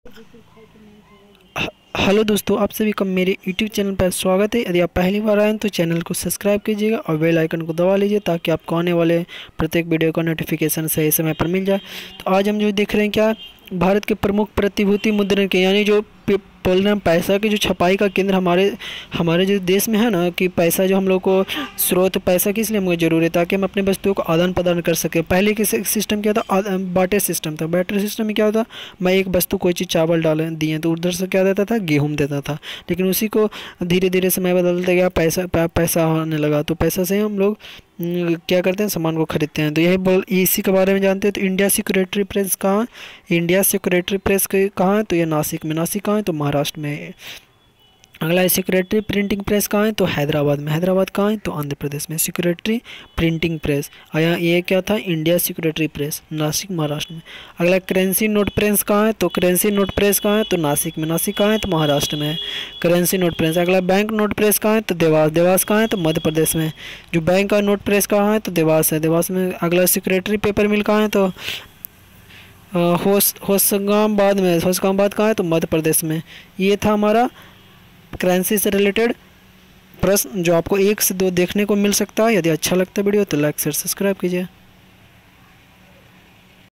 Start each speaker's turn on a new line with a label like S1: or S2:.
S1: Hello दोस्तों, आप सभी का मेरे YouTube चैनल पर स्वागत है। यदि आप पहली बार आए हैं तो चैनल को सब्सक्राइब कीजिएगा और बेल आइकन को दबा लीजिए ताकि आपको आने वाले प्रत्येक वीडियो का नोटिफिकेशन सही समय पर मिल जाए। तो आज हम जो देख रहे हैं क्या, भारत के प्रमुख प्रतिभूति मुद्रण के यानी जो बोल रहे हैं पैसा की जो छपाई का केंद्र हमारे हमारे जो देश में है ना, कि पैसा जो हम लोग को स्रोत पैसा किस लिए हमें ज़रूरी है ताकि हम अपने वस्तुओं को आदान प्रदान कर सकें। पहले के सिस्टम क्या था, बार्टर सिस्टम था। बार्टर सिस्टम में क्या होता, मैं एक वस्तु कोई चीज़ चावल डाले दिए तो उधर से क्या देता था, गेहूँ देता था। लेकिन उसी को धीरे धीरे समय बदलते गया, पैसा होने लगा। तो पैसा से हम लोग क्या करते हैं, सामान को खरीदते हैं। तो यही इसी के बारे में जानते हैं। तो इंडिया सिक्योरिटी प्रेस कहाँ है, इंडिया सिक्योरिटी प्रेस कहाँ है, तो ये नासिक में। नासिक कहाँ है, तो महाराष्ट्र में है। अगला है सिक्योरिटी प्रिंटिंग प्रेस कहाँ है, तो हैदराबाद में। हैदराबाद कहाँ है, तो आंध्र प्रदेश में। सिक्योरिटी प्रिंटिंग प्रेस यहाँ ये क्या था, India Security Press, Nasik Maharashtra में। अगला करेंसी नोट प्रेस कहाँ है, तो करेंसी नोट प्रेस कहाँ है, तो नासिक में। नासिक कहाँ है, तो महाराष्ट्र में है करेंसी नोट प्रेस। अगला बैंक नोट प्रेस कहाँ है, तो देवास। देवास कहाँ है, तो मध्य प्रदेश में। जो बैंक का नोट प्रेस कहाँ है, तो देवास है, देवास में। अगला सिक्योरिटी पेपर मिल कहाँ है, तो होशंगाबाद में। होशंगाबाद कहाँ है, तो मध्य प्रदेश में। ये था हमारा करेंसी से रिलेटेड प्रश्न जो आपको 1 से 2 देखने को मिल सकता है। यदि अच्छा लगता है वीडियो तो लाइक शेयर सब्सक्राइब कीजिए।